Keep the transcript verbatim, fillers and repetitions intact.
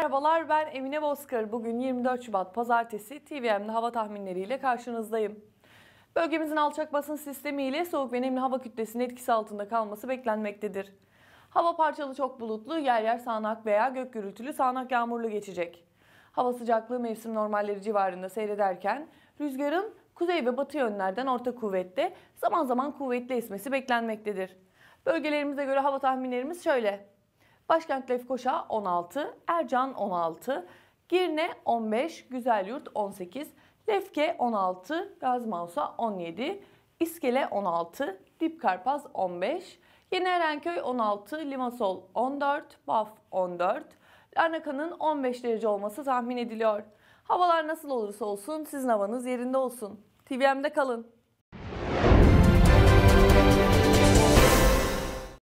Merhabalar, ben Emine Bozkır. Bugün yirmi dört Şubat Pazartesi T V M'de hava tahminleriyle karşınızdayım. Bölgemizin alçak basınç sistemi ile soğuk ve nemli hava kütlesinin etkisi altında kalması beklenmektedir. Hava parçalı çok bulutlu, yer yer sağanak veya gök gürültülü sağanak yağmurlu geçecek. Hava sıcaklığı mevsim normalleri civarında seyrederken rüzgarın kuzey ve batı yönlerden orta kuvvette, zaman zaman kuvvetli esmesi beklenmektedir. Bölgelerimize göre hava tahminlerimiz şöyle. Başkent Lefkoşa on altı, Ercan on altı, Girne on beş, Güzelyurt on sekiz, Lefke on altı, Gazimansa on yedi, İskele on altı, Dipkarpaz on beş, Yeni Erenköy on altı, Limasol on dört, Baf on dört, Larnaka'nın on beş derece olması tahmin ediliyor. Havalar nasıl olursa olsun sizin havanız yerinde olsun. T V M'de kalın.